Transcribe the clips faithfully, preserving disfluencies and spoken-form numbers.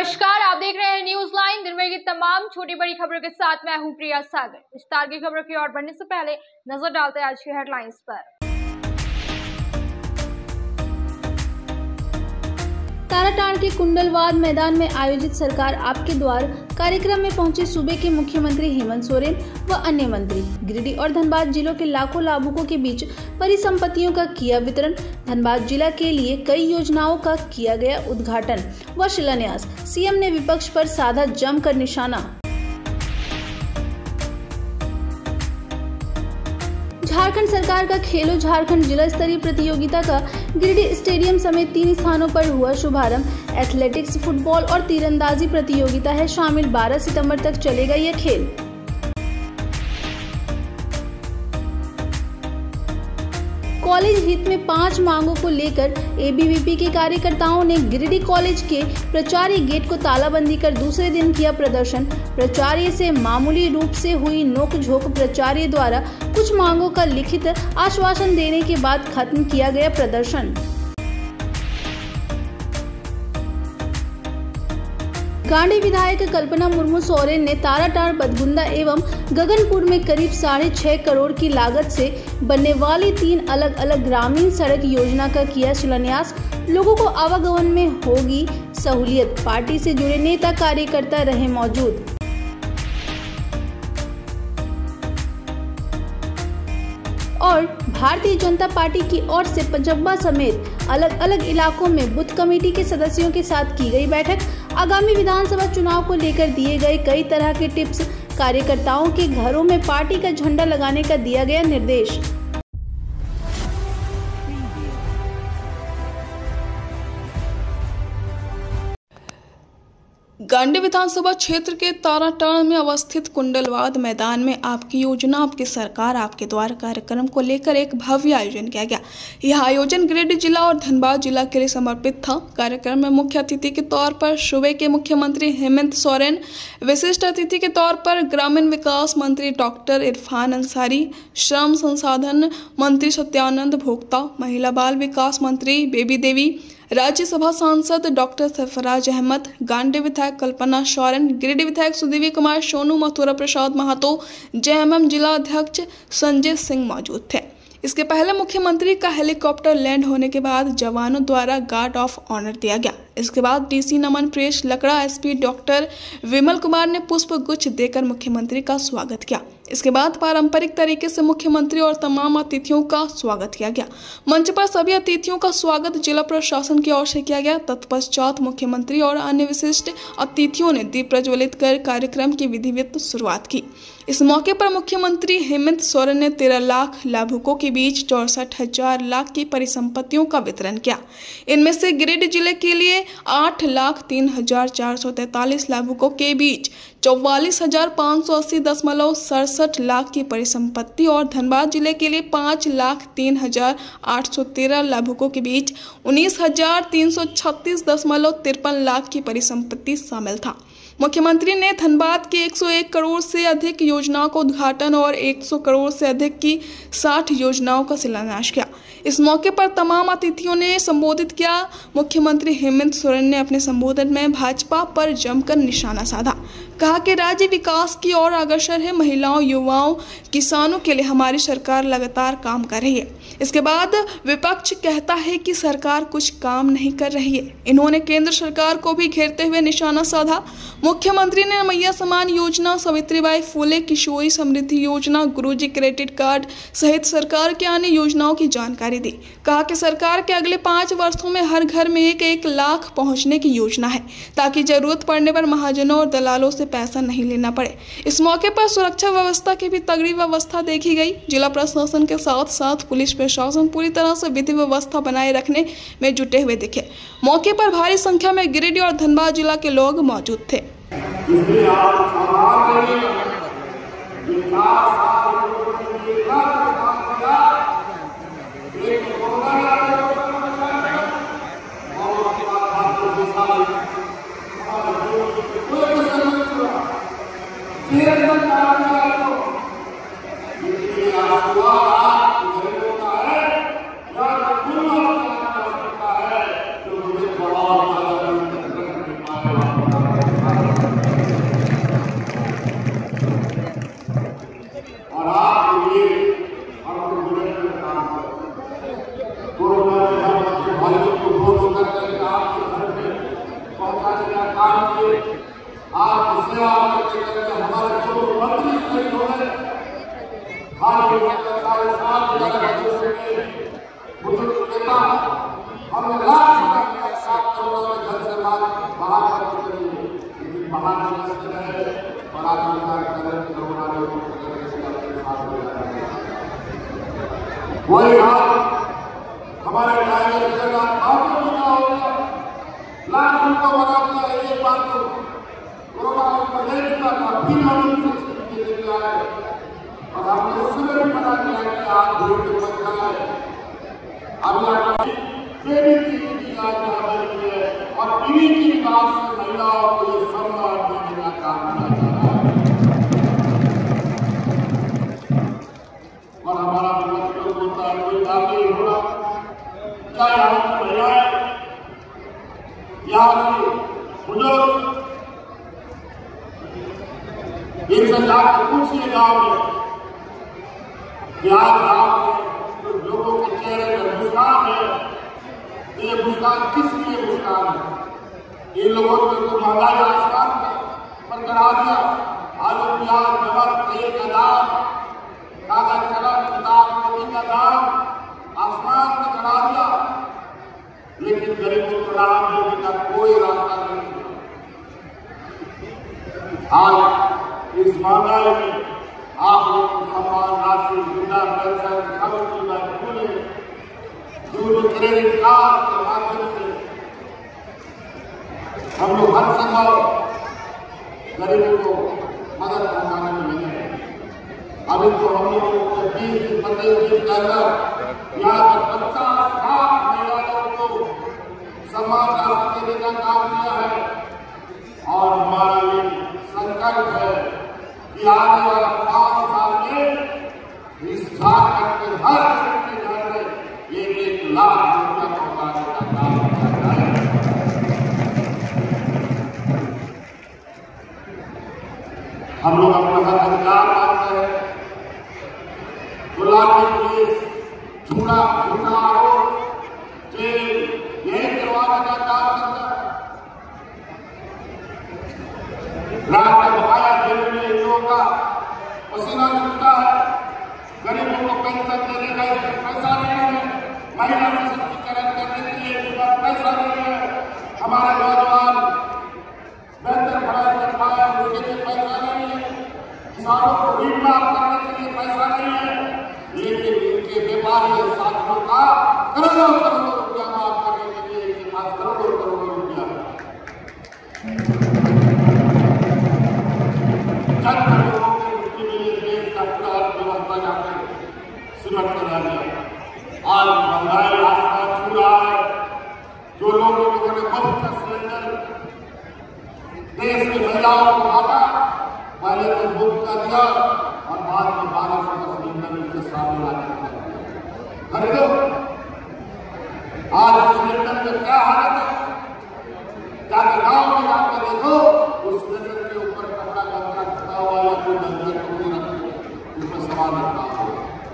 नमस्कार, आप देख रहे हैं न्यूज लाइन। दिन भर की तमाम छोटी बड़ी खबरों के साथ मैं हूं प्रिया सागर। विस्तार की खबरों की ओर बढ़ने से पहले नजर डालते हैं आज की हेडलाइंस पर। ताराटांड़ के कुंडलवाद मैदान में आयोजित सरकार आपके द्वार कार्यक्रम में पहुंचे सूबे के मुख्यमंत्री हेमंत सोरेन व अन्य मंत्री। गिरिडीह और धनबाद जिलों के लाखों लाभुकों के बीच परिसंपत्तियों का किया वितरण। धनबाद जिला के लिए कई योजनाओं का किया गया उद्घाटन व शिलान्यास। सीएम ने विपक्ष पर साधा जमकर निशाना। झारखंड सरकार का खेलो झारखंड जिला स्तरीय प्रतियोगिता का गिरिडीह स्टेडियम समेत तीन स्थानों पर हुआ शुभारंभ। एथलेटिक्स, फुटबॉल और तीरंदाजी प्रतियोगिता है शामिल। बारह सितंबर तक चलेगा यह खेल। कॉलेज हित में पांच मांगों को लेकर एबीवीपी के कार्यकर्ताओं ने गिरिडीह कॉलेज के प्राचार्य गेट को तालाबंदी कर दूसरे दिन किया प्रदर्शन। प्राचार्य से मामूली रूप से हुई नोकझोंक। प्राचार्य द्वारा कुछ मांगों का लिखित आश्वासन देने के बाद खत्म किया गया प्रदर्शन। गांडी विधायक कल्पना मुर्मू सोरेन ने ताराटांड़, बदगुंदा एवं गगनपुर में करीब साढ़े छह करोड़ की लागत से बनने वाली तीन अलग अलग ग्रामीण सड़क योजना का किया शिलान्यास। लोगों को आवागमन में होगी सहूलियत। पार्टी से जुड़े नेता कार्यकर्ता रहे मौजूद। और भारतीय जनता पार्टी की ओर से पंजब्बा समेत अलग अलग इलाकों में बूथ कमेटी के सदस्यों के साथ की गई बैठक। आगामी विधानसभा चुनाव को लेकर दिए गए कई तरह के टिप्स। कार्यकर्ताओं के घरों में पार्टी का झंडा लगाने का दिया गया निर्देश। गांडी विधानसभा क्षेत्र के ताराटांड़ में अवस्थित कुंडलवाद मैदान में आपकी योजना आपकी सरकार आपके द्वार कार्यक्रम को लेकर एक भव्य आयोजन किया गया। यह आयोजन गिरिडीह जिला और धनबाद जिला के लिए समर्पित था। कार्यक्रम में मुख्य अतिथि के तौर पर सूबे के मुख्यमंत्री हेमंत सोरेन, विशिष्ट अतिथि के तौर पर ग्रामीण विकास मंत्री डॉक्टर इरफान अंसारी, श्रम संसाधन मंत्री सत्यानंद भोक्ता, महिला बाल विकास मंत्री बेबी देवी, राज्यसभा सांसद डॉक्टर सरफराज अहमद, गांडी विधायक कल्पना सोरेन, गिरिडीह विधायक सुदेवी कुमार सोनू, मथुरा प्रसाद महतो, जेएमएम जिला अध्यक्ष संजय सिंह मौजूद थे। इसके पहले मुख्यमंत्री का हेलीकॉप्टर लैंड होने के बाद जवानों द्वारा गार्ड ऑफ ऑनर दिया गया। इसके बाद डीसी नमन प्रेस लकड़ा, एसपी डॉक्टर विमल कुमार ने पुष्प गुच्छ देकर मुख्यमंत्री का स्वागत किया। इसके बाद पारंपरिक तरीके से मुख्यमंत्री और तमाम अतिथियों का स्वागत किया गया। मंच पर सभी अतिथियों का स्वागत जिला प्रशासन की ओर से किया गया। तत्पश्चात मुख्यमंत्री और अन्य विशिष्ट अतिथियों ने दीप प्रज्वलित कर कार्यक्रम की विधिवत शुरुआत की। इस मौके पर मुख्यमंत्री हेमंत सोरेन ने तेरह लाख लाभुकों के बीच चौसठ हजार लाख की परिसंपत्तियों का वितरण किया। इनमें से गिरिडीह जिले के लिए आठ लाख तीन हजार चार सौ तैतालीस लाभुकों के बीच चौवालीस हजार पाँच सौ अस्सी दशमलव सड़सठ लाख की परिसंपत्ति और धनबाद जिले के लिए पाँच लाख तीन हजार आठ सौ तेरह लाभुकों के बीच उन्नीस हजार तीन सौ छत्तीस दशमलव तिरपन लाख की परिसंपत्ति शामिल था। मुख्यमंत्री ने धनबाद की एक सौ एक करोड़ से अधिक योजनाओं का उद्घाटन और एक सौ करोड़ से अधिक की साठ योजनाओं का शिलान्यास किया। इस मौके पर तमाम अतिथियों ने संबोधित किया। मुख्यमंत्री हेमंत सोरेन ने अपने संबोधन में भाजपा पर जमकर निशाना साधा। कहा कि राज्य विकास की ओर अग्रसर है। महिलाओं, युवाओं, किसानों के लिए हमारी सरकार लगातार काम कर रही है। इसके बाद विपक्ष कहता है कि सरकार कुछ काम नहीं कर रही है। इन्होंने केंद्र सरकार को भी घेरते हुए निशाना साधा। मुख्यमंत्री ने मैया समान योजना, सावित्रीबाई फुले किशोरी समृद्धि योजना, गुरुजी क्रेडिट कार्ड सहित सरकार की अन्य योजनाओं की जानकारी दी। कहा कि सरकार के अगले पाँच वर्षों में हर घर में एक एक लाख पहुंचने की योजना है, ताकि जरूरत पड़ने पर महाजनों और दलालों से पैसा नहीं लेना पड़े। इस मौके पर सुरक्षा व्यवस्था की भी तगड़ी व्यवस्था देखी गई। जिला प्रशासन के साथ साथ पुलिस प्रशासन पूरी तरह से विधि व्यवस्था बनाए रखने में जुटे हुए दिखे। मौके पर भारी संख्या में गिरिडीह और धनबाद जिला के लोग मौजूद थे। Thank you. साढ़े सात हजार बच्चों के बुजुर्ग नेता हमने लाख सात करोड़ में घर से बाहर कर दी, लेकिन बाहर निकलते रहे और आज उनका कदम करोड़ा लोगों को वही हाल हमारे टाइगर जगह बातों में ना होगा। लाख उनको बना दिया एक बार तो कोरोना उनको ले चुका था, फिर हम उनसे लेके आए और हमने उसमें भी बना दिया कि आप भीड़ में मत जाए। अभी आप बेबी की आज यहाँ बैठी है और इन्हीं की बात से महिलाओं को ये सम्मान देने का काम किया जा रहा है। और हमारा बच्चों बोलता है कोई बात नहीं होगा, क्या यहाँ की महिलाएं, यहाँ की बुजुर्ग, इनसे जाकर पूछिए गाँव में कि आज गाँव में तो लोगों के चेहरे पर मुस्कान है, तो ये मुस्कान किस लिए मुस्कान है? इन लोगों ने तो महंगाई आसमान पर करा दिया। आलू प्याज नमक तेल का दाम, कागज कलम किताब कॉपी का दाम आसमान में चढ़ा दिया, लेकिन गरीबों को राहत देने का कोई रास्ता नहीं। आज इस महंगाई में आप लोगों को सम्मान राशि, वृद्धा पेंशन, सब सुविधाएं खुले, जो क्रेडिट कार्ड के माध्यम से हम लोग हर संभव गरीबों को मदद पहुंचाने में लगे। अभी तो हम लोगों को बीस से पच्चीस दिन के अंदर यहाँ पर पचास लाख महिलाओं को सम्मान राशि देने का काम किया है और हमारा ये संकल्प है कि आने वाला पांच साल में इस झारखंड के हर गरीब के घर में एक एक लाख रुपया पहुंचाने का काम किया जाए। हम लोग अपना हक अधिकार मानते हैं। गुलाबी पुलिस, झूठा झूठा आरोप, जेल, यही करवाने का काम करता है। रात का बकाया जेल में लोगों का पसीना छूटता है, गरीबों को पेंशन देने का पैसा नहीं है, महिला सशक्तिकरण करने के लिए उनका पैसा नहीं है, हमारे नौजवान बेहतर पढ़ाई कर पाए उसके लिए पैसा नहीं है, किसानों को ऋण माफ करने के लिए पैसा नहीं है, लेकिन इनके व्यापारी साथियों का करोड़ों करोड़ों रुपया माफ करने के लिए इनके पास करोड़ों करोड़ों रुपया चंद लोगों के मुक्ति के लिए देश का पूरा अर्थव्यवस्था जाकर सिमट कर रह गया। आज महंगाई आसमान छू रहा है। जो लोगों ने बहुत का सिलेंडर देश की महिलाओं को बांटा, पहले तो बुक कर दिया और बाद में बारह सौ का सिलेंडर उनके सामने लाकर खरीदो। आज सिलेंडर में क्या हालत है, जाकर गांव में जाकर देखो, उस सिलेंडर के ऊपर कपड़ा गमछा खड़ा हुआ या कोई नजर टोकरी रखी उसमें सामान रखा हो।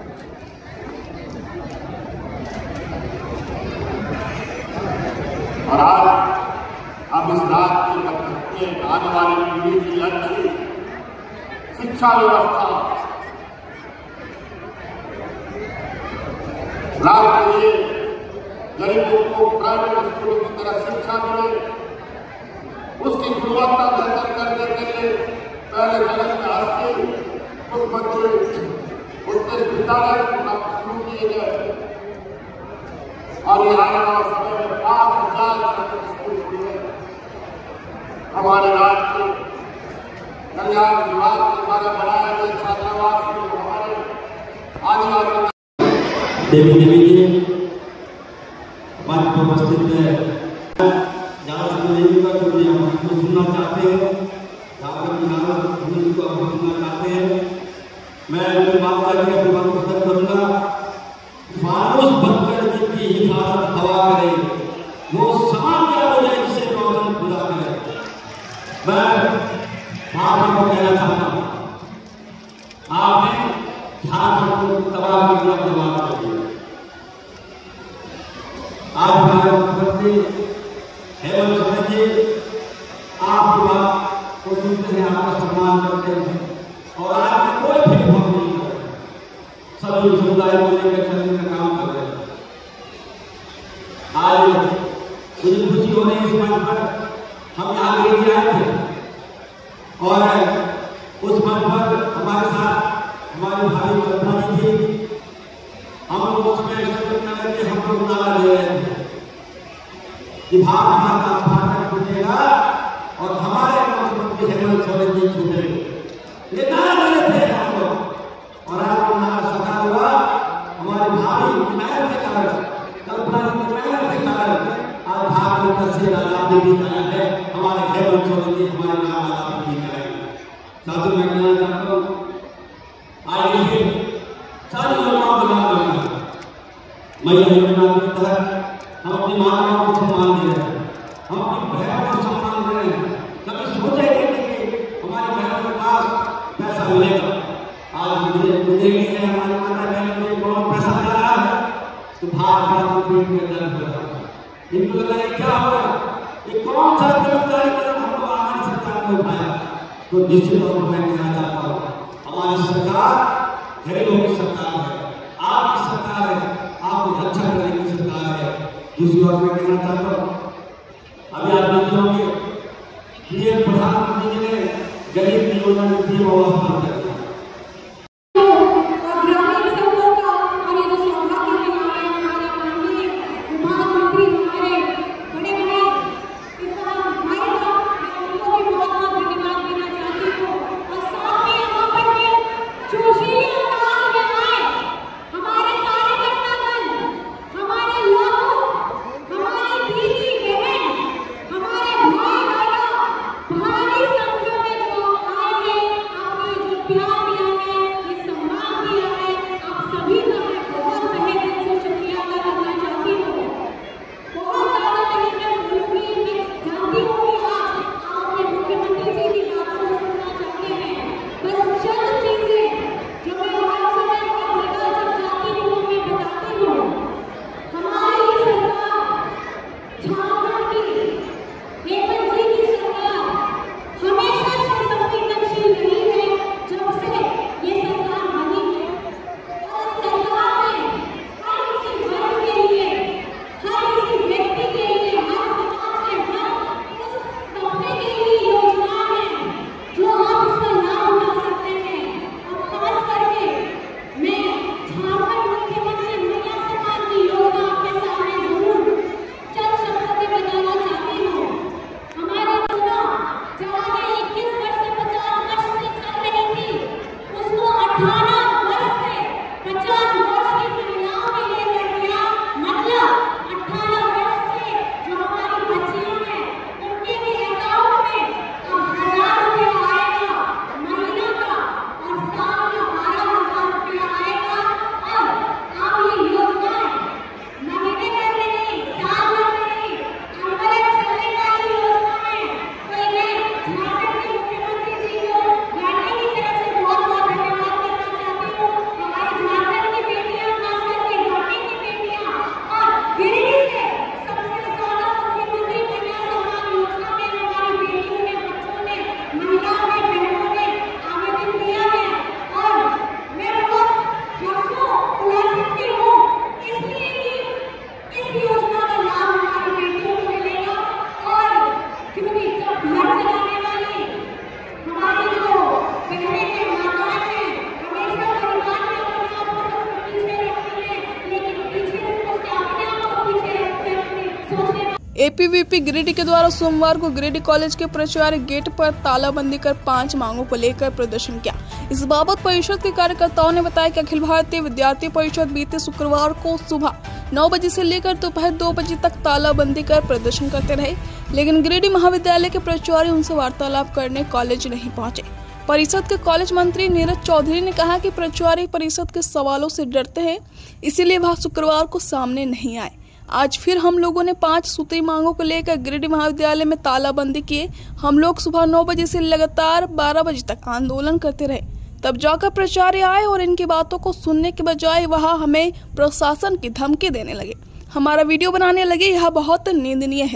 और आज अब इस रात के वक्त में आने वाली पीढ़ी की अच्छी शिक्षा व्यवस्था, रात के लिए गरीबों को प्राइवेट स्कूलों की तरह शिक्षा मिले, उसकी गुणवत्ता बेहतर करने के लिए पहले जगत में अस्सी मुख्यमंत्री उत्तर विद्यालय शुरू किए गए और ये आने वाला समय में पांच हजार स्कूल खुले। हमारे राज्य के कल्याण विभाग के द्वारा बनाए गए छात्रावास में हमारे आदिवासी देवी देवी जी मंच पर उपस्थित है। जहाँ से देवी का जो हम सुनना चाहते हैं, जहाँ पर बिहार को हम सुनना चाहते हैं, मैं अपनी बात करके अपनी बात को खत्म करूँगा। फानुस बनकर जिनकी हिफाजत हवा करे, वो समान क्या हो जाए जिसे रोशन खुदा करे। मैं आप को कहना चाहता हूँ, आपने झारखंड को तबाह कर दिया, बर्बाद कर दिया। आज हमारे मुख्यमंत्री हेमंत सोरेन जी आपकी बात को सुनते हैं, आपका सम्मान करते हैं और आपने कोई भेदभाव नहीं करते। सब सभी समुदाय को लेकर चलने का काम कर रहे हैं। आज मुझे खुशी हो रही है इस मंच पर हम यहाँ लेके आए थे और उस मंच पर हमारे साथ हमारी भाभी कल्पना जी थी। हम लोग उसमें करके हम लोग नारा दे रहे थे कि भारत माता भारत छूटेगा और हमारे मुख्यमंत्री हेमंत सोरेन जी छूटेंगे। ये नारा दे रहे थे हम लोग और आज वो नारा साकार हुआ। हमारे भाभी की मेहनत के कारण, कल्पना जी की मेहनत के कारण आज भारत का शेर आजादी भी आया है। हमारे हेमंत सोरेन जी हमारे नाम आजादी भी करेंगे। साथियों मैं कहना चाहता हूँ आज ये सारी योजनाओं का लाभ मिला। मैया योजना के तहत हम अपनी माताओं को सम्मान दे रहे हैं, हम अपनी बहनों को सम्मान दे रहे हैं। कभी सोचे नहीं कि हमारी बहनों के पास पैसा मिलेगा। आज मुझे मुझे नहीं है हमारी माता बहनों को कौन पैसा दे रहा है तो भाग भाग पेट में दर्द हो रहा है। इनको लगा ये क्या हो रहा है, ये कौन सा गिरफ्तारी कदम हमको हमारी सरकार ने उठाया। तो निश्चित तौर पर मैं कहना चाहता हूँ हमारी सरकार गरीबों की सरकार है, आपकी सरकार है, आपको रक्षा करने की सरकार है। दूसरी ओर मैं कहना चाहता हूँ अभी आप देख होंगे पीएम प्रधानमंत्री जी ने गरीब की योजना में पीएम आवास बंद कर दिया। एपीवीपी गिरिडीह के द्वारा सोमवार को गिरिडीह कॉलेज के प्राचार्य गेट पर तालाबंदी कर पांच मांगों को लेकर प्रदर्शन किया। इस बाबत परिषद के कार्यकर्ताओं ने बताया कि अखिल भारतीय विद्यार्थी परिषद बीते शुक्रवार को सुबह नौ बजे से लेकर दोपहर दो बजे तक तालाबंदी कर प्रदर्शन करते रहे, लेकिन गिरिडीह महाविद्यालय के प्राचार्य उनसे वार्तालाप करने कॉलेज नहीं पहुंचे। परिषद के कॉलेज मंत्री नीरज चौधरी ने कहा कि प्राचार्य परिषद के सवालों से डरते हैं, इसीलिए वह शुक्रवार को सामने नहीं आए। आज फिर हम लोगों ने पांच सूत्री मांगों को लेकर गिरिडीह महाविद्यालय में तालाबंदी किए। हम लोग सुबह नौ बजे से लगातार बारह बजे तक आंदोलन करते रहे, तब जाकर प्राचार्य आए और इनकी बातों को सुनने के बजाय वह हमें प्रशासन की धमकी देने लगे, हमारा वीडियो बनाने लगे। यह बहुत निंदनीय है।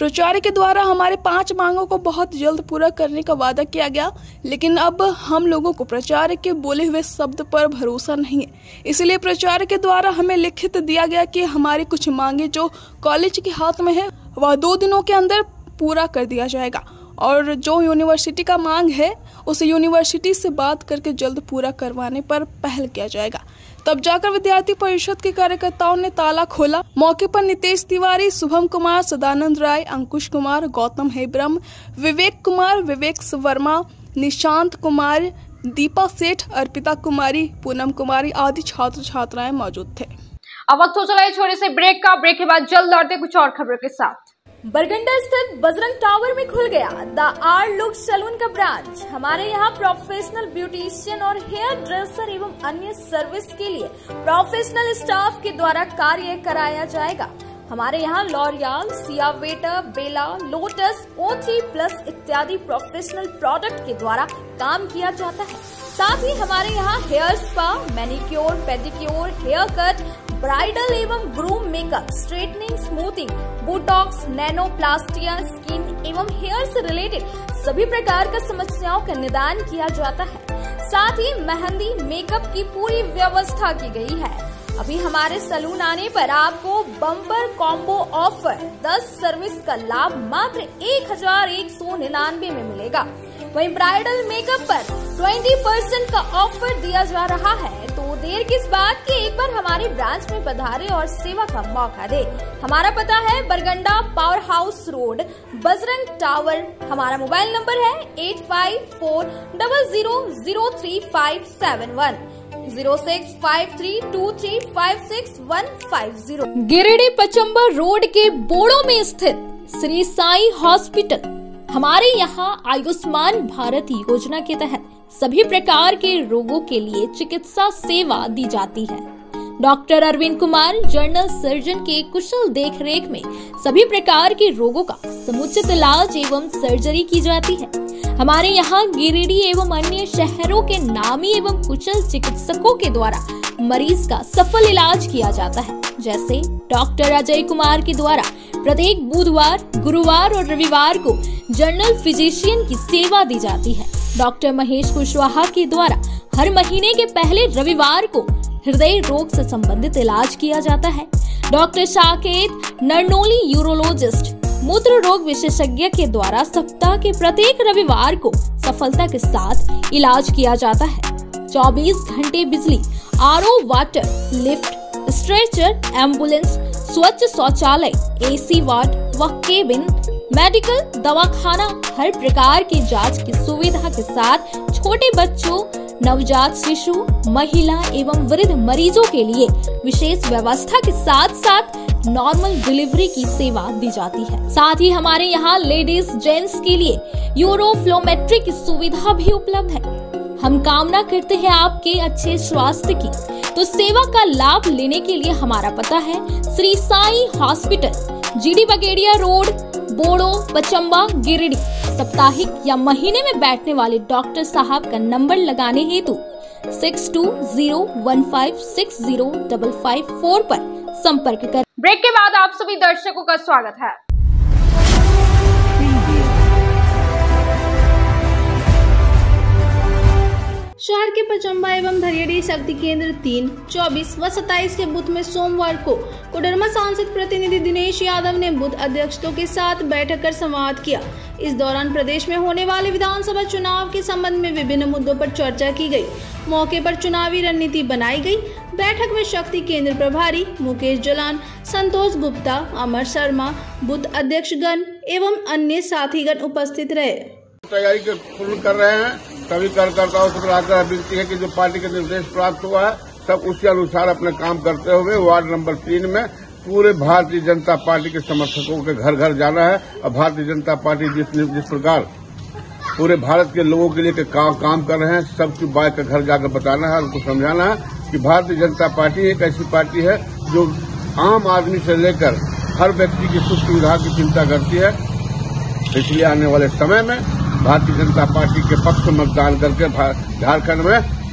प्रचार के द्वारा हमारे पांच मांगों को बहुत जल्द पूरा करने का वादा किया गया, लेकिन अब हम लोगों को प्रचार के बोले हुए शब्द पर भरोसा नहीं है। इसलिए प्रचार के द्वारा हमें लिखित दिया गया कि हमारी कुछ मांगे जो कॉलेज के हाथ में है वह दो दिनों के अंदर पूरा कर दिया जाएगा, और जो यूनिवर्सिटी का मांग है उसे यूनिवर्सिटी से बात करके जल्द पूरा करवाने पर पहल किया जाएगा। तब जाकर विद्यार्थी परिषद के कार्यकर्ताओं ने ताला खोला। मौके पर नितेश तिवारी, शुभम कुमार, सदानंद राय, अंकुश कुमार, गौतम हेब्रम, विवेक कुमार, विवेक वर्मा, निशांत कुमार, दीपा सेठ, अर्पिता कुमारी, पूनम कुमारी आदि छात्र छात्राएं मौजूद थे। अब वक्त हो चला है छोटे से ब्रेक का। ब्रेक के बाद जल्द लौटते कुछ और खबरों के साथ। बरगंडा स्थित बजरंग टावर में खुल गया द आर लुक सैलून का ब्रांच। हमारे यहाँ प्रोफेशनल ब्यूटिशियन और हेयर ड्रेसर एवं अन्य सर्विस के लिए प्रोफेशनल स्टाफ के द्वारा कार्य कराया जाएगा। हमारे यहाँ लॉरियल, सियावेटर, Bella, Lotus, O three plus इत्यादि प्रोफेशनल प्रोडक्ट के द्वारा काम किया जाता है। साथ ही हमारे यहाँ hair spa, manicure, pedicure, haircut, bridal एवं groom makeup, straightening, smoothing, Botox, nanoplastia, skin एवं हेयर से रिलेटेड सभी प्रकार का समस्याओं का निदान किया जाता है। साथ ही मेहंदी, मेकअप की पूरी व्यवस्था की गई है। अभी हमारे सैलून आने पर आपको बम्पर कॉम्बो ऑफर दस सर्विस का लाभ मात्र एक हजार एक सौ निन्यानवे में मिलेगा। वहीं ब्राइडल मेकअप पर बीस परसेंट का ऑफर दिया जा रहा है। तो देर किस बात की, एक बार हमारे ब्रांच में पधारे और सेवा का मौका दे। हमारा पता है Barganda power house road, Bajrang tower. हमारा मोबाइल नंबर है eight five four double zero zero three five seven one, zero six five three two three five six one five zero. Giridih Pachamba road के बोड़ो में स्थित श्री साई हॉस्पिटल। हमारे यहाँ आयुष्मान भारत योजना के तहत सभी प्रकार के रोगों के लिए चिकित्सा सेवा दी जाती है। Doctor Arvind Kumar general surgeon के कुशल देखरेख में सभी प्रकार के रोगों का समुचित इलाज एवं सर्जरी की जाती है। हमारे यहाँ गिरिडीह एवं अन्य शहरों के नामी एवं कुशल चिकित्सकों के द्वारा मरीज का सफल इलाज किया जाता है। जैसे डॉक्टर अजय कुमार के द्वारा प्रत्येक बुधवार, गुरुवार और रविवार को जनरल फिजिशियन की सेवा दी जाती है। डॉक्टर महेश कुशवाहा के द्वारा हर महीने के पहले रविवार को हृदय रोग से संबंधित इलाज किया जाता है। डॉक्टर साकेत नरनोली यूरोलॉजिस्ट मूत्र रोग विशेषज्ञ के द्वारा सप्ताह के प्रत्येक रविवार को सफलता के साथ इलाज किया जाता है। चौबीस घंटे बिजली, RO water, lift, stretcher, ambulance, स्वच्छ शौचालय, एसी वार्ड व केबिन, मेडिकल, दवाखाना, हर प्रकार की जांच की सुविधा के साथ छोटे बच्चों, नवजात शिशु, महिला एवं वृद्ध मरीजों के लिए विशेष व्यवस्था के साथ साथ नॉर्मल डिलीवरी की सेवा दी जाती है। साथ ही हमारे यहाँ लेडीज जेंट्स के लिए यूरोफ्लोमेट्री की सुविधा भी उपलब्ध है। हम कामना करते हैं आपके अच्छे स्वास्थ्य की, तो सेवा का लाभ लेने के लिए हमारा पता है Shri Sai hospital, GD Bagedia road, Bodo, Pachamba, Giridih. साप्ताहिक या महीने में बैठने वाले डॉक्टर साहब का नंबर लगाने हेतु six two zero one five six zero double five four पर संपर्क कर। ब्रेक के बाद आप सभी दर्शकों का स्वागत है। शहर के पचम्बा एवं धरियडी शक्ति केंद्र तीन, चौबीस व सत्ताईस के बूथ में सोमवार को कोडरमा सांसद प्रतिनिधि दिनेश यादव ने बूथ अध्यक्षों के साथ बैठक कर संवाद किया। इस दौरान प्रदेश में होने वाले विधानसभा चुनाव के संबंध में विभिन्न मुद्दों पर चर्चा की गई। मौके पर चुनावी रणनीति बनाई गई। बैठक में शक्ति केंद्र प्रभारी मुकेश जलान, संतोष गुप्ता, अमर शर्मा, बूथ अध्यक्षगण एवं अन्य साथीगण उपस्थित रहे। तैयारी पूर्ण कर रहे हैं। सभी कार्यकर्ताओं से प्रार्थना विनती है कि जो पार्टी के निर्देश प्राप्त हुआ है सब उसके अनुसार अपने काम करते हुए वार्ड नंबर तीन में पूरे भारतीय जनता पार्टी के समर्थकों के घर घर जाना है और भारतीय जनता पार्टी जिस जिस प्रकार पूरे भारत के लोगों के लिए के काम, काम कर रहे हैं सबकी बात का घर जाकर बताना है, उनको समझाना है कि भारतीय जनता पार्टी एक ऐसी पार्टी है जो आम आदमी से लेकर हर व्यक्ति की सुख सुविधा की चिंता करती है। इसलिए आने वाले समय में भारतीय जनता पार्टी के पक्ष मतदान करके झारखंड में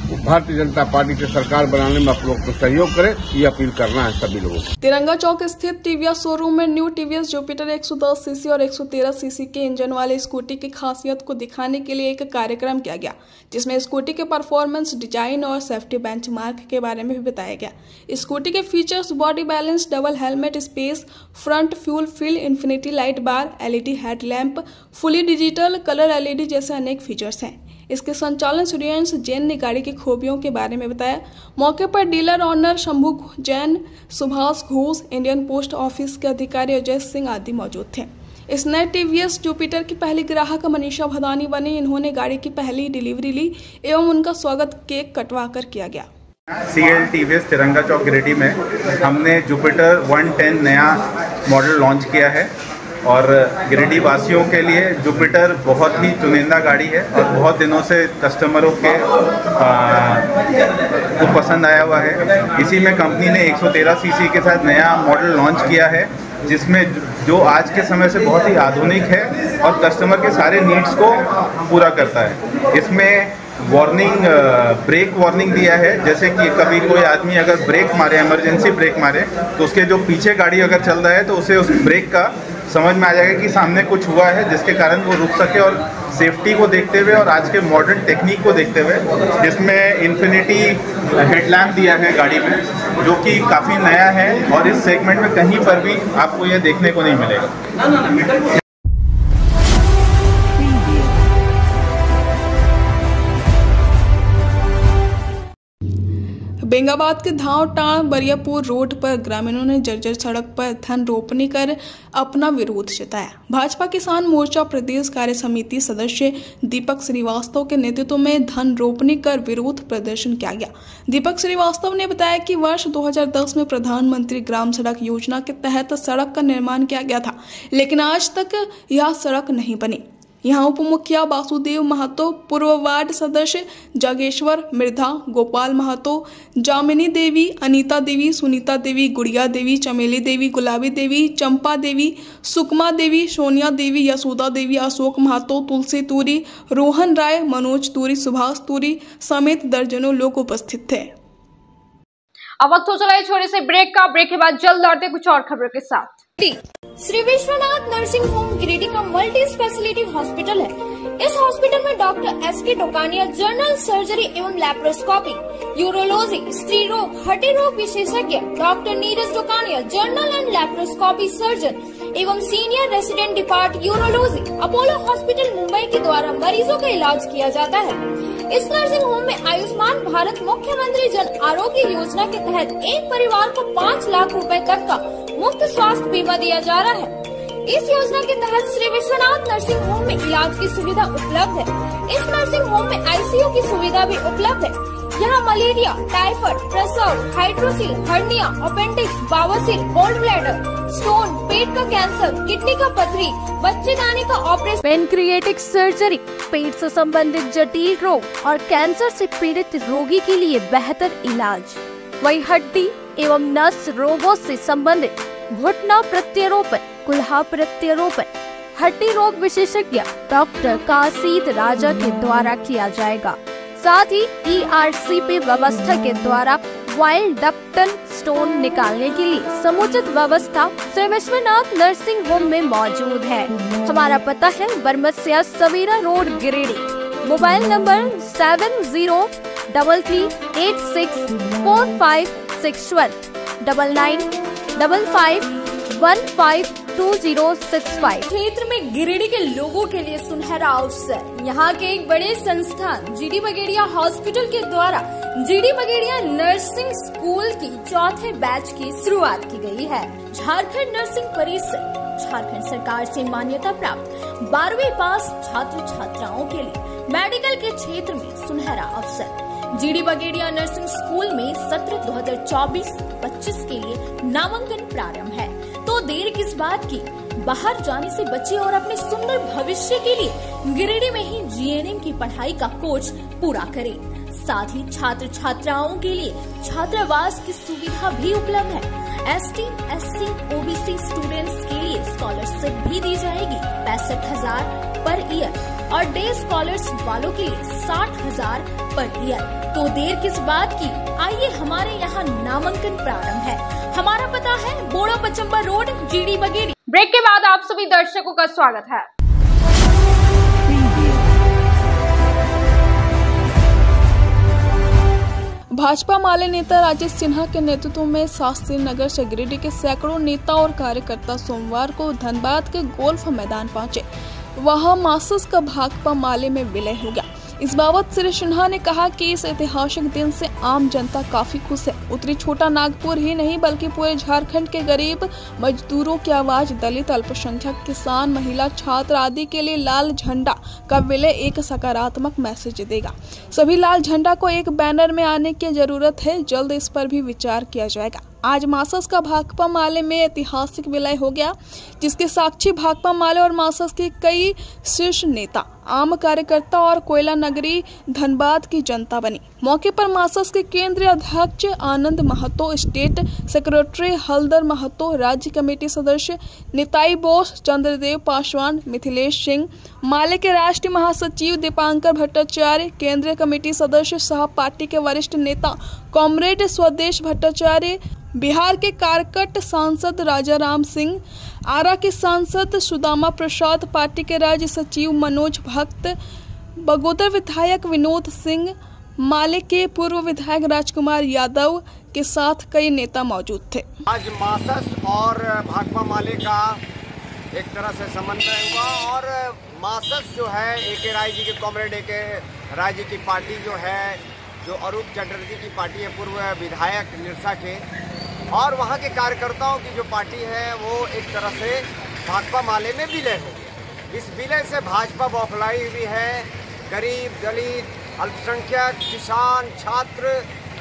भारतीय जनता पार्टी की सरकार बनाने में आप लोग को सहयोग करें, ये अपील करना है सभी लोगों को। तिरंगा चौक स्थित टीवीएस शोरूम में न्यू टीवीएस जुपिटर एक सौ दस सीसी और एक सौ तेरह सीसी के इंजन वाले स्कूटी की खासियत को दिखाने के लिए एक कार्यक्रम किया गया, जिसमें स्कूटी के परफॉर्मेंस, डिजाइन और सेफ्टी बेंचमार्क के बारे में भी बताया गया। स्कूटी के features body balance, double helmet space, front fuel fill, infinity light bar, LED headlamp, fully digital colour LED जैसे अनेक फीचर्स हैं। इसके संचालन सूर्यांश जैन ने गाड़ी की खूबियों के बारे में बताया। मौके पर dealer owner Shambhu Jain, Subhash Ghosh, Indian post office के अधिकारी अजय सिंह आदि मौजूद थे। इस नए टीवीएस जुपिटर की पहली ग्राहक मनीषा भदानी बनी। इन्होंने गाड़ी की पहली डिलीवरी ली एवं उनका स्वागत केक कटवा कर किया गया। सीएल टीवीएस तिरंगा चौक गिरिडीह में हमने जुपिटर वन टेन नया मॉडल लॉन्च किया है और गिरिडीह वासियों के लिए जुपिटर बहुत ही चुनिंदा गाड़ी है और बहुत दिनों से कस्टमरों के आ, को पसंद आया हुआ है। इसी में कंपनी ने एक सौ तेरह सीसी के साथ नया मॉडल लॉन्च किया है, जिसमें जो आज के समय से बहुत ही आधुनिक है और कस्टमर के सारे नीड्स को पूरा करता है। इसमें वार्निंग, ब्रेक वार्निंग दिया है, जैसे कि कभी कोई आदमी अगर ब्रेक मारे, इमरजेंसी ब्रेक मारे, तो उसके जो पीछे गाड़ी अगर चल रहा है तो उसे उस ब्रेक का समझ में आ जाएगा कि सामने कुछ हुआ है, जिसके कारण वो रुक सके। और सेफ्टी को देखते हुए और आज के मॉडर्न टेक्निक को देखते हुए इसमें इन्फिनिटी हेडलैम्प दिया है गाड़ी में, जो कि काफ़ी नया है और इस सेगमेंट में कहीं पर भी आपको ये देखने को नहीं मिलेगा। बेंगाबाद के धावटाण बरियापुर रोड पर ग्रामीणों ने जर्जर सड़क पर धन रोपनी कर अपना विरोध जताया। भाजपा किसान मोर्चा प्रदेश कार्य समिति सदस्य दीपक श्रीवास्तव के नेतृत्व में धन रोपनी कर विरोध प्रदर्शन किया गया। दीपक श्रीवास्तव ने बताया कि वर्ष दो हज़ार दस में प्रधानमंत्री ग्राम सड़क योजना के तहत सड़क का निर्माण किया गया था, लेकिन आज तक यह सड़क नहीं बनी। यहाँ उप मुखिया वासुदेव महतो, पूर्व वार्ड सदस्य जागेश्वर मृधा, गोपाल महतो, जामिनी देवी, अनीता देवी, सुनीता देवी, गुड़िया देवी, चमेली देवी, गुलाबी देवी, चंपा देवी, सुकमा देवी, सोनिया देवी, यशोदा देवी, अशोक महतो, तुलसी तूरी, रोहन राय, मनोज तूरी, सुभाष तूरी समेत दर्जनों लोग उपस्थित थे। अब वक्त हो चला है छोटे से ब्रेक का। ब्रेक के बाद जल्द लौटते कुछ और खबरों के साथ। श्री विश्वनाथ नर्सिंग होम गिरिडीह का मल्टी स्पेशलिटी हॉस्पिटल है। इस हॉस्पिटल में doctor S K Tokania general surgery एवं लैप्रोस्कोपी, यूरोलॉजी, स्त्री रोग, हड्डी रोग विशेषज्ञ, doctor Neeraj Tokania general and laparoscopy surgeon एवं senior resident depart urology Apollo hospital Mumbai के द्वारा मरीजों का इलाज किया जाता है। इस नर्सिंग होम में आयुष्मान भारत मुख्यमंत्री जन आरोग्य योजना के तहत एक परिवार को पाँच लाख रुपए तक का मुफ्त स्वास्थ्य बीमा दिया जा रहा है। इस योजना के तहत श्री विश्वनाथ नर्सिंग होम में इलाज की सुविधा उपलब्ध है। इस नर्सिंग होम में आईसीयू की सुविधा भी उपलब्ध है। यहाँ मलेरिया, टाइफाइड, प्रसव, हाइड्रोसिल, हर्निया, अपेंडिक्स, बावसीर, गोल्ड ब्लैडर, स्टोन, पेट का कैंसर, किडनी का पथरी, बच्चेदानी का ऑपरेशन, पेनक्रिएटिक सर्जरी, पेट से संबंधित जटिल रोग और कैंसर से पीड़ित रोगी के लिए बेहतर इलाज। वही हड्डी एवं नस रोगों से संबंधित घुटना प्रत्यारोपण, कुल्हा प्रत्यारोपण, हड्डी रोग विशेषज्ञ डॉक्टर काशीद राजा के द्वारा किया जाएगा। साथ ही ईआरसीपी व्यवस्था के द्वारा वाइल्ड डक्टल स्टोन निकालने के लिए समुचित व्यवस्था श्री विश्वनाथ नर्सिंग होम में मौजूद है। हमारा पता है Baramsia Savera road Giridih. Mobile number seven zero double three eight six four five six one double nine double five one five two zero six five. क्षेत्र में गिरिडीह के लोगों के लिए सुनहरा अवसर। यहाँ के एक बड़े संस्थान जीडी बगेड़िया हॉस्पिटल के द्वारा जीडी बगेड़िया नर्सिंग स्कूल की चौथे बैच की शुरुआत की गई है। झारखंड नर्सिंग परिषद झारखंड सरकार से मान्यता प्राप्त बारहवीं पास छात्र छात्राओं के लिए मेडिकल के क्षेत्र में सुनहरा अवसर। जीडी बगेड़िया नर्सिंग स्कूल में सत्र दो हज़ार चौबीस पच्चीस के लिए नामांकन प्रारंभ है, तो देर किस बात की। बाहर जाने से बचे और अपने सुंदर भविष्य के लिए गिरिडीह में ही जीएनएम की पढ़ाई का कोर्स पूरा करें। साथ ही छात्र छात्राओं के लिए छात्रावास की सुविधा भी उपलब्ध है। एसटी, एससी, ओबीसी स्टूडेंट्स के लिए स्कॉलरशिप भी दी जाएगी पैंसठ हजार पर ईयर और डे स्कॉलर्स वालों के लिए साठ हजार पर ईयर। तो देर किस बात की, आइए हमारे यहाँ नामांकन प्रारंभ है। हमारा पता है Boda Pachamba road, GD Bagedi. Break के बाद आप सभी दर्शकों का स्वागत है। भाजपा माले नेता राजेश सिन्हा के नेतृत्व में शास्त्री नगर से गिरिडीह के सैकड़ों नेता और कार्यकर्ता सोमवार को धनबाद के गोल्फ मैदान पहुंचे। वहां मासस का भाकपा माले में विलय हो गया। इस बाबत श्री सिन्हा ने कहा कि इस ऐतिहासिक दिन से आम जनता काफी खुश है। उत्तरी छोटा नागपुर ही नहीं बल्कि पूरे झारखंड के गरीब मजदूरों की आवाज, दलित, अल्पसंख्यक, किसान, महिला, छात्र आदि के लिए लाल झंडा का विलय एक सकारात्मक मैसेज देगा। सभी लाल झंडा को एक बैनर में आने की जरूरत है, जल्द इस पर भी विचार किया जाएगा। आज मासस का भाकपा माले में ऐतिहासिक विलय हो गया, जिसके साक्षी भाकपा माले और मासस के कई शीर्ष नेता, आम कार्यकर्ता और कोयला नगरी धनबाद की जनता बनी। मौके पर मासस के केंद्रीय अध्यक्ष आनंद महतो, स्टेट सेक्रेटरी हलदर महतो, राज्य कमेटी सदस्य निताई बोस, चंद्रदेव पासवान, मिथिलेश सिंह, माले के राष्ट्रीय महासचिव दीपांकर भट्टाचार्य, केंद्रीय कमेटी सदस्य सह पार्टी के वरिष्ठ नेता कॉमरेड स्वदेश भट्टाचार्य, बिहार के कारकट सांसद राजा राम सिंह, आरा के सांसद सुदामा प्रसाद, पार्टी के राज्य सचिव मनोज भक्त, बगोदर विधायक विनोद सिंह, माले के पूर्व विधायक राजकुमार यादव के साथ कई नेता मौजूद थे। आज मासस और भाकपा माले का एक तरह से समन्वय हुआ और मासस जो है ए के राय जी के कॉमरेड ए के राय जी की पार्टी जो है, जो अरूप चटर्जी की पार्टी है, पूर्व विधायक निरसा के, और वहाँ के कार्यकर्ताओं की जो पार्टी है वो एक तरह से भाकपा माले में विलय हो गई। इस विलय से भाजपा बौखलाई हुई है। गरीब, दलित, अल्पसंख्यक, किसान, छात्र,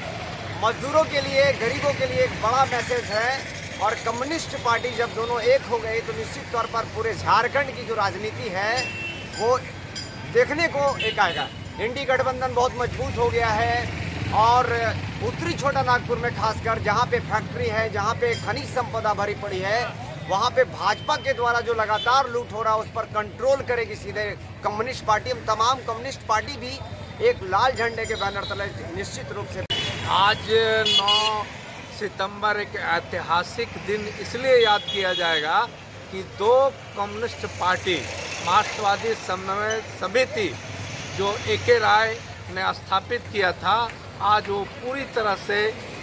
मजदूरों के लिए, गरीबों के लिए एक बड़ा मैसेज है। और कम्युनिस्ट पार्टी जब दोनों एक हो गई तो निश्चित तौर पर पूरे झारखंड की जो राजनीति है वो देखने को एक आएगा। इंडी गठबंधन बहुत मजबूत हो गया है और उत्तरी छोटा नागपुर में खासकर जहाँ पे फैक्ट्री है, जहाँ पे खनिज संपदा भरी पड़ी है, वहाँ पे भाजपा के द्वारा जो लगातार लूट हो रहा है उस पर कंट्रोल करेगी सीधे कम्युनिस्ट पार्टी। हम तमाम कम्युनिस्ट पार्टी भी एक लाल झंडे के बैनर तले निश्चित रूप से। आज नौ सितंबर एक ऐतिहासिक दिन इसलिए याद किया जाएगा कि दो कम्युनिस्ट पार्टी, मार्क्सवादी समन्वय समिति जो ए के राय ने स्थापित किया था, आज वो पूरी तरह से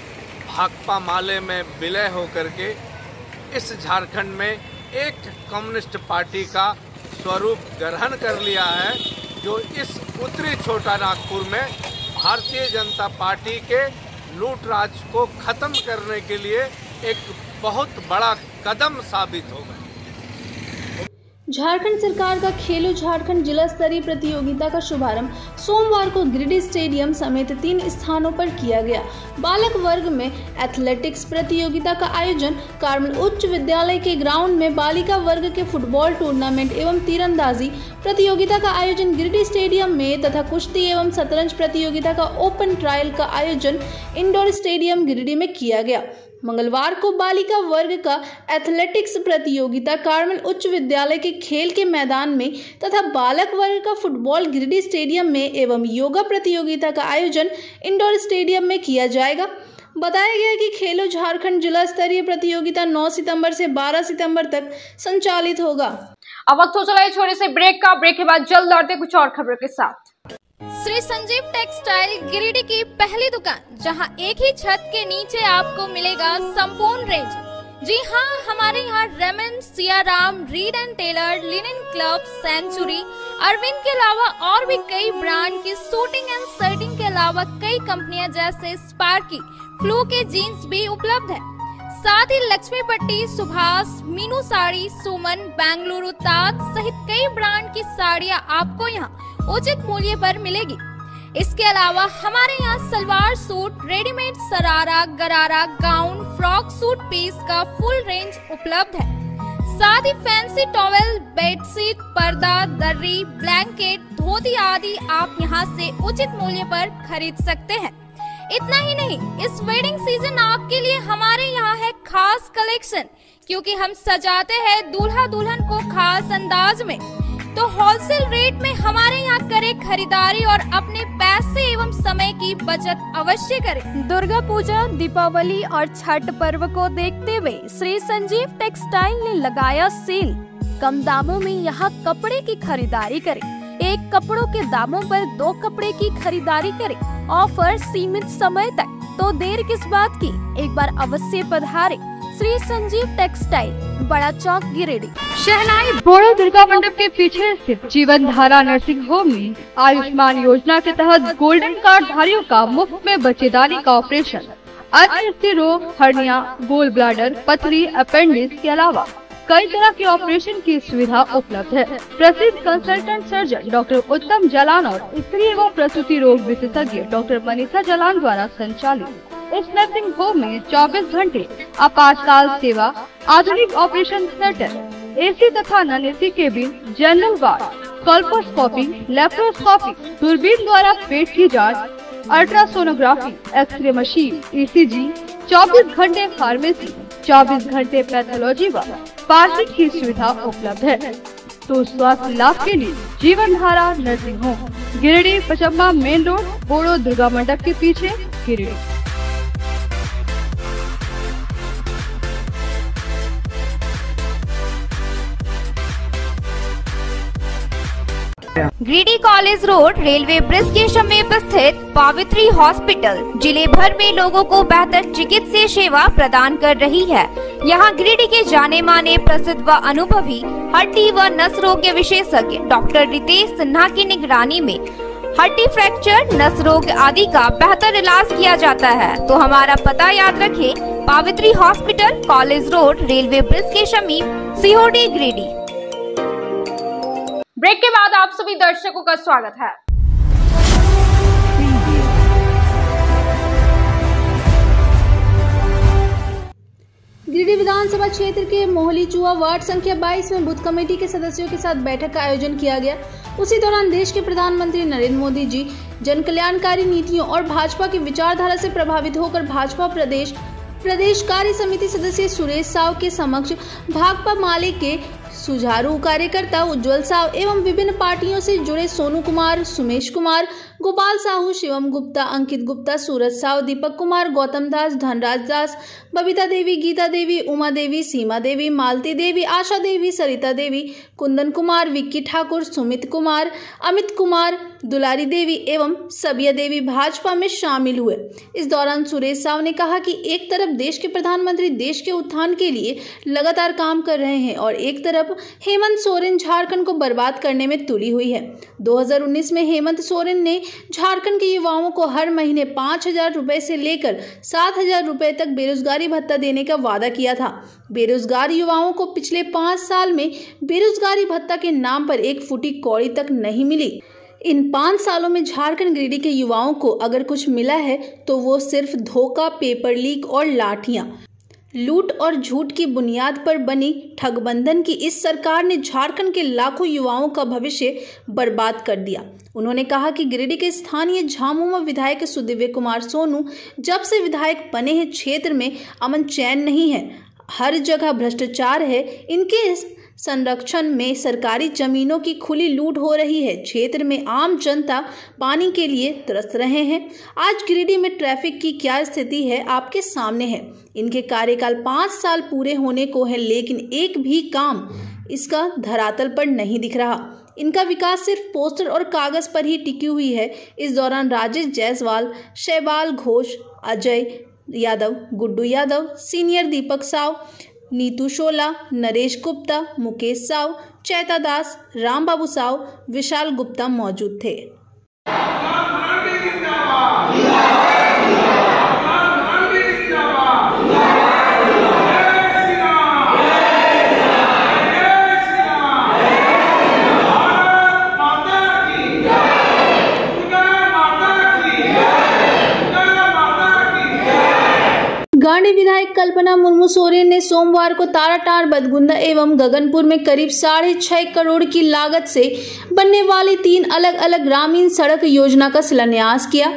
भाकपा माले में विलय होकर के इस झारखंड में एक कम्युनिस्ट पार्टी का स्वरूप ग्रहण कर लिया है, जो इस उत्तरी छोटा नागपुर में भारतीय जनता पार्टी के लूट राज को खत्म करने के लिए एक बहुत बड़ा कदम साबित होगा। झारखंड सरकार का खेलो झारखंड जिला स्तरीय प्रतियोगिता का शुभारंभ सोमवार को गिरिडीह स्टेडियम समेत तीन स्थानों पर किया गया। बालक वर्ग में एथलेटिक्स प्रतियोगिता का आयोजन कार्मल उच्च विद्यालय के ग्राउंड में, बालिका वर्ग के फुटबॉल टूर्नामेंट एवं तीरंदाजी प्रतियोगिता का आयोजन गिरिडीह स्टेडियम में तथा कुश्ती एवं शतरंज प्रतियोगिता का ओपन ट्रायल का आयोजन इंडोर स्टेडियम गिरिडीह में किया गया। मंगलवार को बालिका वर्ग का एथलेटिक्स प्रतियोगिता कार्मल उच्च विद्यालय के खेल के मैदान में तथा बालक वर्ग का फुटबॉल गिरिडीह स्टेडियम में एवं योगा प्रतियोगिता का आयोजन इंडोर स्टेडियम में किया जाएगा। बताया गया कि खेलो झारखंड जिला स्तरीय प्रतियोगिता नौ सितंबर से बारह सितंबर तक संचालित होगा। अब वक्त हो चला है छोटे से ब्रेक का। ब्रेक के बाद जल्द लौटते कुछ और खबरों के साथ। श्री संजीव टेक्सटाइल गिरिडीह की पहली दुकान, जहां एक ही छत के नीचे आपको मिलेगा संपूर्ण रेंज। जी हां, हमारे यहाँ Raymond, Siyaram, Reid and Taylor, Linen Club, Century, Arvind के अलावा और भी कई ब्रांड की सूटिंग एंड शर्टिंग के अलावा कई कंपनियां जैसे स्पार्की, फ्लू के जीन्स भी उपलब्ध है। साथ ही लक्ष्मी पट्टी, सुभाष, मीनू साड़ी, सुमन, बेंगलुरु ताज सहित कई ब्रांड की साड़ियां आपको यहाँ उचित मूल्य पर मिलेगी। इसके अलावा हमारे यहाँ salwar suit, readymade sharara, gharara, gown, frock suit piece का फुल रेंज उपलब्ध है। साथ ही फैंसी टॉवेल, बेडशीट, पर्दा, दर्री, ब्लैंकेट, धोती आदि आप यहाँ से उचित मूल्य पर खरीद सकते हैं। इतना ही नहीं, इस वेडिंग सीजन आपके लिए हमारे यहाँ है खास कलेक्शन, क्योंकि हम सजाते हैं दूल्हा दुल्हन को खास अंदाज में। तो होलसेल रेट में हमारे यहाँ करें खरीदारी और अपने पैसे एवं समय की बचत अवश्य करें। दुर्गा पूजा, दीपावली और छठ पर्व को देखते हुए श्री संजीव टेक्सटाइल ने लगाया सेल। कम दामों में यहाँ कपड़े की खरीदारी करें। एक कपड़ों के दामों पर दो कपड़े की खरीदारी करें। ऑफर सीमित समय तक, तो देर किस बात की, एक बार अवश्य पधारें। श्री संजीव टेक्सटाइल, बड़ा चौक, गिरिडीह। शहनाई बोड़ो दुर्गा मंडप के पीछे स्थित जीवन धारा नर्सिंग होम में आयुष्मान योजना के तहत गोल्डन कार्ड धारियों का मुफ्त में बच्चेदानी का ऑपरेशन, अन्य स्थिर रोग, हर्निया, गोल ब्लाडर, पथरी, अपेंडिक्स के अलावा कई तरह के ऑपरेशन की सुविधा उपलब्ध है। प्रसिद्ध कंसल्टेंट सर्जन डॉक्टर उत्तम जलान और स्त्री एवं प्रसूति रोग विशेषज्ञ डॉक्टर मनीषा जलान द्वारा संचालित इस नर्सिंग होम में चौबीस घंटे आपातकाल सेवा, आधुनिक ऑपरेशन थिएटर, एसी तथा non AC cabin, general ward, colposcopy, laparoscopy, दूरबीन द्वारा पेट की जांच, अल्ट्रासोनोग्राफी, एक्सरे मशीन, ईसीजी, चौबीस घंटे फार्मेसी, चौबीस घंटे पैथोलॉजी व पार्किंग की सुविधा उपलब्ध है। तो स्वास्थ्य लाभ के लिए Jeevan Dhara nursing home, Giridih, Pachamba main road, Bodo Durga मंडप के पीछे, Giridih. Giridih college road, railway bridge के समीप स्थित पावित्री हॉस्पिटल जिले भर में लोगों को बेहतर चिकित्सीय सेवा प्रदान कर रही है। यहाँ गिरिडीह के जाने माने, प्रसिद्ध व अनुभवी हड्डी व नस रोग के विशेषज्ञ डॉक्टर रितेश सिन्हा की निगरानी में हड्डी फ्रैक्चर, नस रोग आदि का बेहतर इलाज किया जाता है। तो हमारा पता याद रखें, Pavitri hospital, college road, railway bridge के समीप, सीहोडी, गिरिडीह। ब्रेक के बाद आप सभी दर्शकों का स्वागत है। गिरिडीह विधानसभा क्षेत्र के मोहली चुआ वार्ड संख्या बाईस में बूथ कमेटी के सदस्यों के साथ बैठक का आयोजन किया गया। उसी दौरान देश के प्रधानमंत्री नरेंद्र मोदी जी जन कल्याणकारी नीतियों और भाजपा की विचारधारा से प्रभावित होकर भाजपा प्रदेश प्रदेश कार्य समिति सदस्य सुरेश साव के समक्ष भाकपा माले के सुझारू कार्यकर्ता उज्जवल साव एवं विभिन्न पार्टियों से जुड़े सोनू कुमार, सुमेश कुमार, गोपाल साहू, शिवम गुप्ता, अंकित गुप्ता, सूरज साव, दीपक कुमार, गौतम दास, धनराज दास, बबीता देवी, गीता देवी, उमा देवी, सीमा देवी, मालती देवी, आशा देवी, सरिता देवी, कुंदन कुमार, विक्की ठाकुर, सुमित कुमार, अमित कुमार, दुलारी देवी एवं सबिया देवी भाजपा में शामिल हुए। इस दौरान सुरेश साव ने कहा कि एक तरफ देश के प्रधानमंत्री देश के उत्थान के लिए लगातार काम कर रहे हैं और एक तरफ हेमंत सोरेन झारखंड को बर्बाद करने में तुली हुई है। दो हज़ार उन्नीस में हेमंत सोरेन ने झारखंड के युवाओं को हर महीने पाँच हजार रुपए से लेकर सात हजार रुपए तक बेरोजगारी भत्ता देने का वादा किया था। बेरोजगार युवाओं को पिछले पाँच साल में बेरोजगारी भत्ता के नाम पर एक फुटी कौड़ी तक नहीं मिली। इन पाँच सालों में झारखंड गिरिडीह के युवाओं को अगर कुछ मिला है तो वो सिर्फ धोखा, पेपर लीक और लाठियां। लूट और झूठ की बुनियाद पर बनी ठगबंधन की इस सरकार ने झारखंड के लाखों युवाओं का भविष्य बर्बाद कर दिया। उन्होंने कहा कि गिरिडीह के स्थानीय झामुमो विधायक सुदिव्य कुमार सोनू जब से विधायक बने हैं, क्षेत्र में अमन चैन नहीं है, हर जगह भ्रष्टाचार है। इनके संरक्षण में सरकारी जमीनों की खुली लूट हो रही है। क्षेत्र में आम जनता पानी के लिए तरस रहे हैं। आज गिरिडीह में ट्रैफिक की क्या स्थिति है आपके सामने है। इनके कार्यकाल पाँच साल पूरे होने को है, लेकिन एक भी काम इसका धरातल पर नहीं दिख रहा। इनका विकास सिर्फ पोस्टर और कागज पर ही टिकी हुई है। इस दौरान राजेश जायसवाल, शैवाल घोष, अजय यादव, गुड्डू यादव, सीनियर दीपक साव, नीतू शोला, नरेश गुप्ता, मुकेश साव, चैता दास, राम बाबू साव, विशाल गुप्ता मौजूद थे। गांडी विधायक कल्पना मुर्मू सोरेन ने सोमवार को ताराटांड़, बदगुंदा एवं गगनपुर में करीब साढ़े छह करोड़ की लागत से बनने वाली तीन अलग अलग ग्रामीण सड़क योजना का शिलान्यास किया।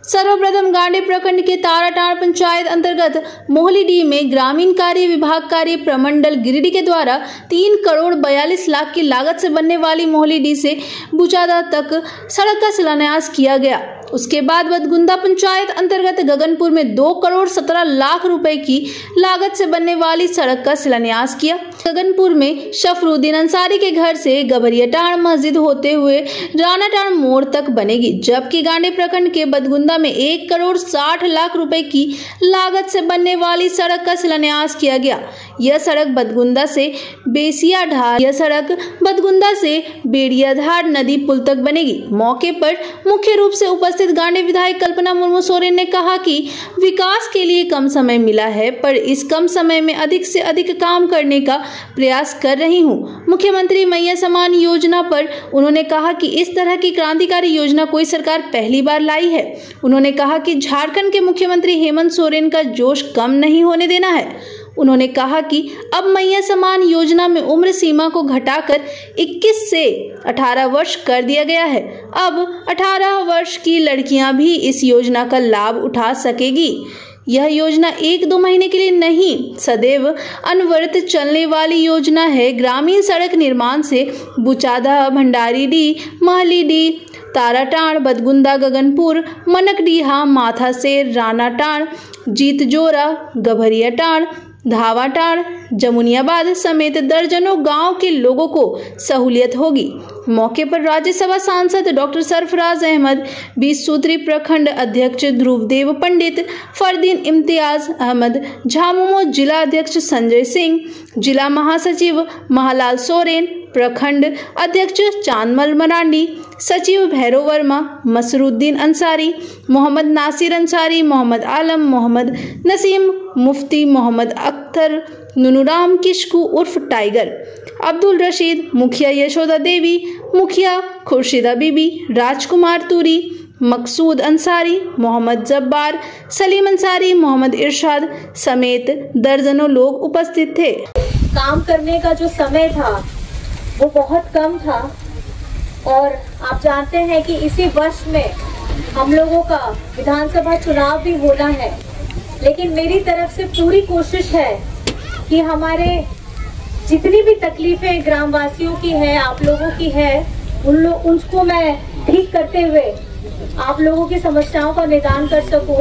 सर्वप्रथम गांडी प्रखंड के ताराटांड़ पंचायत अंतर्गत मोहलीडीह में ग्रामीण कार्य विभाग कार्य प्रमंडल गिरिडीह के द्वारा तीन करोड़ बयालीस लाख की लागत से बनने वाली मोहलीडीह से बुचादा तक सड़क का शिलान्यास किया गया। उसके बाद बदगुंदा पंचायत अंतर्गत गगनपुर में दो करोड़ सत्रह लाख रुपए की लागत से बनने वाली सड़क का शिलान्यास किया। गगनपुर में शफरुद्दीन अंसारी के घर से गभरियाटांड़ मस्जिद होते हुए रानाटांड़ मोड़ तक बनेगी, जबकि गांडी प्रखंड के बदगुंदा में एक करोड़ साठ लाख रुपए की लागत से बनने वाली सड़क का शिलान्यास किया गया। यह सड़क बदगुंदा से बेसियाधार यह सड़क बदगुंदा से बेड़ियाधार नदी पुल तक बनेगी। मौके पर मुख्य रूप से उपस्थित गांडी विधायक कल्पना मुर्मू सोरेन ने कहा कि विकास के लिए कम समय मिला है, पर इस कम समय में अधिक से अधिक काम करने का प्रयास कर रही हूं। मुख्यमंत्री मैया समान योजना पर उन्होंने कहा कि इस तरह की क्रांतिकारी योजना कोई सरकार पहली बार लाई है। उन्होंने कहा कि झारखंड के मुख्यमंत्री हेमंत सोरेन का जोश कम नहीं होने देना है। उन्होंने कहा कि अब मैया समान योजना में उम्र सीमा को घटाकर इक्कीस से अठारह वर्ष कर दिया गया है। अब अठारह वर्ष की लड़कियां भी इस योजना का लाभ उठा सकेगी। यह योजना एक दो महीने के लिए नहीं, सदैव अनवरत चलने वाली योजना है। ग्रामीण सड़क निर्माण से बुचादा, भंडारीडीह, महलीडीह, ताराटांड़, बदगुंदा, गगनपुर, मनकडीहा, माथासेर, रानाटांड़, जीतजोरा, गभरियाटांड़, धावाटांड़, जमुनियाबाद समेत दर्जनों गांव के लोगों को सहूलियत होगी। मौके पर राज्यसभा सांसद डॉक्टर सरफराज अहमद, बीस सूत्री प्रखंड अध्यक्ष ध्रुवदेव पंडित, फरदीन इम्तियाज अहमद, झामुमो जिला अध्यक्ष संजय सिंह, जिला महासचिव महालाल सोरेन, प्रखंड अध्यक्ष चांदमल मरांडी, सचिव भैरव वर्मा, मसरुद्दीन अंसारी, मोहम्मद नासिर अंसारी, मोहम्मद आलम, मोहम्मद नसीम, मुफ्ती मोहम्मद अख्तर, नुनुराम किशकू उर्फ टाइगर, अब्दुल रशीद, मुखिया यशोदा देवी, मुखिया खुर्शीदा बीबी, राजकुमार तूरी, मकसूद अंसारी, मोहम्मद जब्बार, सलीम अंसारी, मोहम्मद इरशाद समेत दर्जनों लोग उपस्थित थे। काम करने का जो समय था वो बहुत कम था और आप जानते हैं कि इसी वर्ष में हम लोगों का विधानसभा चुनाव भी होना है, लेकिन मेरी तरफ से पूरी कोशिश है कि हमारे जितनी भी तकलीफें ग्रामवासियों की है, आप लोगों की है, उन लोग उनको मैं ठीक करते हुए आप लोगों की समस्याओं का निदान कर सकूं।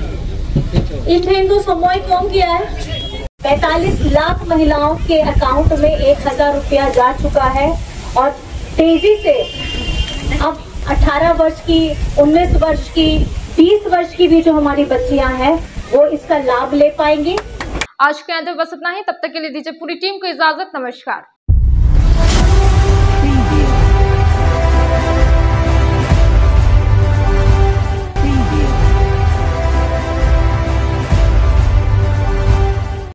इन हिंदू सामूहिक कौन किया है? पैंतालीस लाख महिलाओं के अकाउंट में एक हजार रुपया जा चुका है और तेजी से अब अठारह वर्ष की, उन्नीस वर्ष की, बीस वर्ष की भी जो हमारी बच्चियां हैं वो इसका लाभ ले पाएंगी। आज के अंत में बस इतना ही। तब तक के लिए दीजिए पूरी टीम को इजाजत। नमस्कार।